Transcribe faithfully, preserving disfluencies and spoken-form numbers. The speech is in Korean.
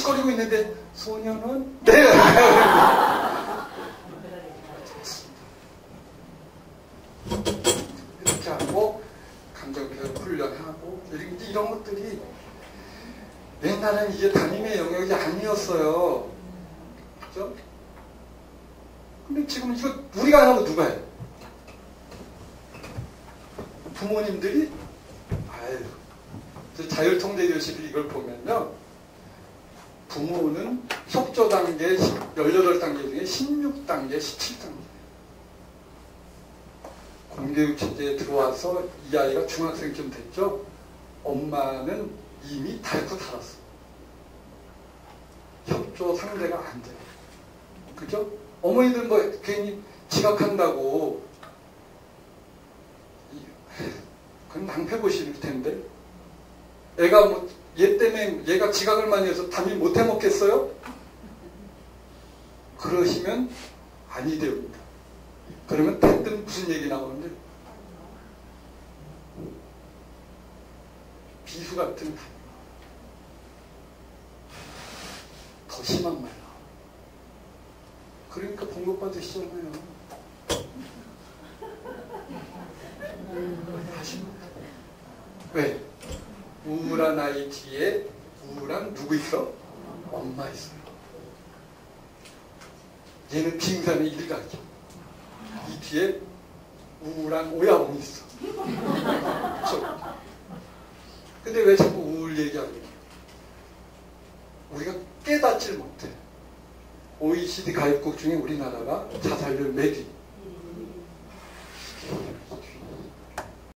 씩씩거리고 있는데 소녀는 네. 이렇게 하고 감정표현 훈련하고 이런, 이런 것들이 옛날에는 이게 담임의 영역이 아니었어요. 그죠? 근데 지금 이거 우리가 안 하고 누가 해요? 부모님들이 아유 자율통제교실 이걸 보면요, 부모는 협조 단계 열여덟 단계 중에 십육 단계, 십칠 단계 공교육 체제에 들어와서 이 아이가 중학생쯤 됐죠. 엄마는 이미 닳고 닳았어. 협조 상대가 안 돼요. 그죠? 어머니들 뭐 괜히 지각한다고 그건 낭패 보실 텐데, 애가 뭐 얘 때문에 얘가 지각을 많이 해서 담임 못 해먹겠어요? 그러시면 아니 됩니다. 그러면 대뜸 무슨 얘기 나오는데, 비수 같은 더 심한 말 나와. 그러니까 공격받으시잖아요. 왜? 우울한 아이 뒤에 우울한 누구 있어? 엄마 있어요. 얘는 빙산의 일각이야. 이 뒤에 우울한 오야봉이 있어. 근데 왜 자꾸 우울 얘기하는 거야? 우리가 깨닫질 못해. 오이시디 가입국 중에 우리나라가 자살률 몇 위?